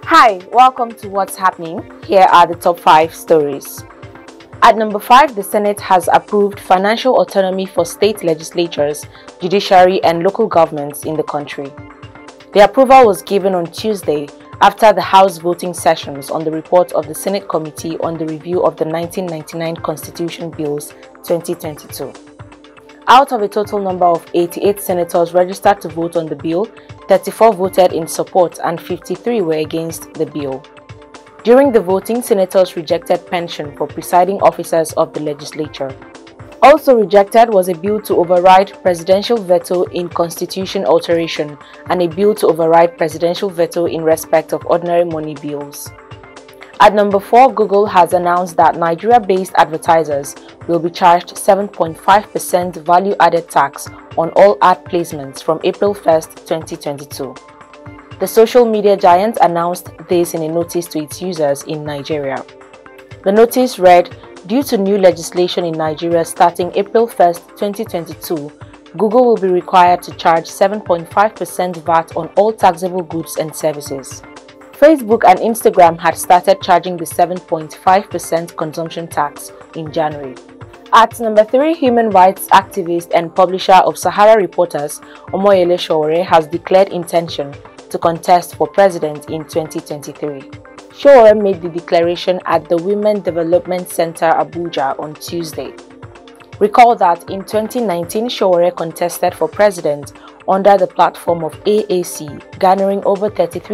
Hi, welcome to What's Happening. Here are the top 5 stories. At number 5, the Senate has approved financial autonomy for state legislatures, judiciary and local governments in the country. The approval was given on Tuesday after the House voting sessions on the report of the Senate Committee on the Review of the 1999 Constitution Bills 2022. Out of a total number of 88 senators registered to vote on the bill, 34 voted in support and 53 were against the bill. During the voting, senators rejected pension for presiding officers of the legislature. Also rejected was a bill to override presidential veto in constitution alteration and a bill to override presidential veto in respect of ordinary money bills. At number 4, Google has announced that Nigeria-based advertisers will be charged 7.5% value-added tax on all ad placements from April 1, 2022. The social media giant announced this in a notice to its users in Nigeria. The notice read, "Due to new legislation in Nigeria starting April 1, 2022, Google will be required to charge 7.5% VAT on all taxable goods and services." Facebook and Instagram had started charging the 7.5% consumption tax in January. At number 3, human rights activist and publisher of Sahara Reporters, Omoyele Sowore, has declared intention to contest for president in 2023. Sowore made the declaration at the Women Development Center Abuja on Tuesday. Recall that in 2019, Sowore contested for president under the platform of AAC, garnering over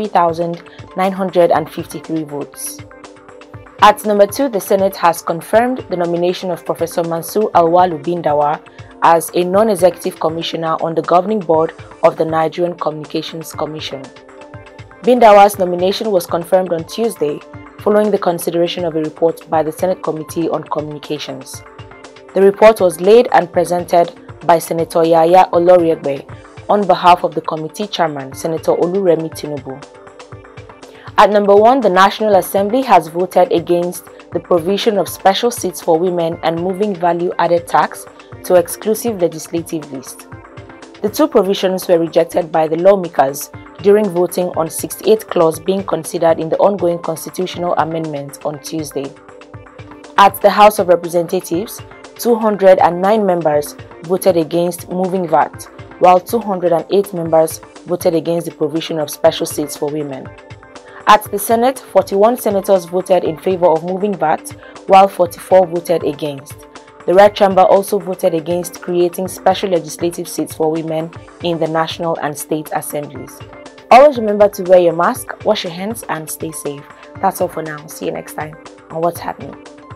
33,953 votes. At number 2, the Senate has confirmed the nomination of Professor Mansur Alwalu Bindawa as a non-executive commissioner on the governing board of the Nigerian Communications Commission. Bindawa's nomination was confirmed on Tuesday following the consideration of a report by the Senate Committee on Communications. The report was laid and presented by Senator Yaya Oloriegbe on behalf of the committee chairman, Senator Oluremi Tinubu. At number 1, the National Assembly has voted against the provision of special seats for women and moving value-added tax to exclusive legislative list. The two provisions were rejected by the lawmakers during voting on 68th clause being considered in the ongoing constitutional amendment on Tuesday. At the House of Representatives, 209 members voted against moving VAT, while 208 members voted against the provision of special seats for women. At the Senate, 41 senators voted in favor of moving VAT, while 44 voted against. The Red Chamber also voted against creating special legislative seats for women in the National and State Assemblies. Always remember to wear your mask, wash your hands, and stay safe. That's all for now. See you next time on What's Happening.